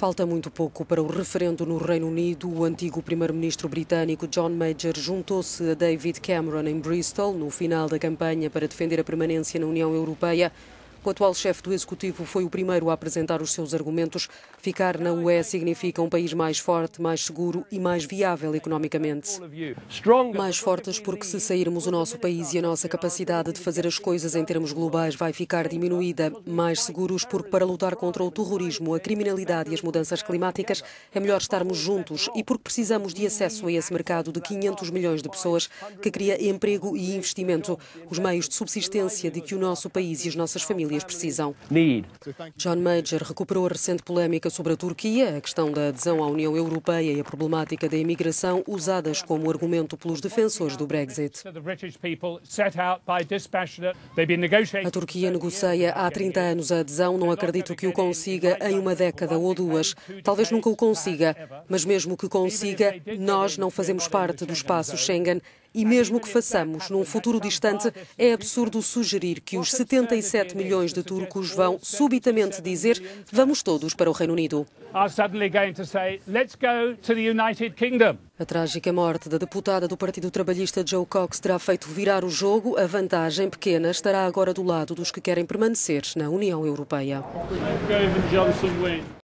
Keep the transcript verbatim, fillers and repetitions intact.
Falta muito pouco para o referendo no Reino Unido. O antigo primeiro-ministro britânico John Major juntou-se a David Cameron em Bristol no final da campanha para defender a permanência na União Europeia. O atual chefe do Executivo foi o primeiro a apresentar os seus argumentos. Ficar na U E significa um país mais forte, mais seguro e mais viável economicamente. Mais fortes porque se sairmos o nosso país e a nossa capacidade de fazer as coisas em termos globais vai ficar diminuída. Mais seguros porque para lutar contra o terrorismo, a criminalidade e as mudanças climáticas é melhor estarmos juntos e porque precisamos de acesso a esse mercado de quinhentos milhões de pessoas que cria emprego e investimento, os meios de subsistência de que o nosso país e as nossas famílias precisam. John Major recuperou a recente polémica sobre a Turquia, a questão da adesão à União Europeia e a problemática da imigração, usadas como argumento pelos defensores do Brexit. A Turquia negocia há trinta anos a adesão. Não acredito que o consiga em uma década ou duas. Talvez nunca o consiga, mas mesmo que consiga, nós não fazemos parte do espaço Schengen. E mesmo que façamos, num futuro distante, é absurdo sugerir que os setenta e sete milhões de turcos vão subitamente dizer vamos todos para o Reino Unido. A trágica morte da deputada do Partido Trabalhista Jo Cox terá feito virar o jogo. A vantagem pequena estará agora do lado dos que querem permanecer na União Europeia.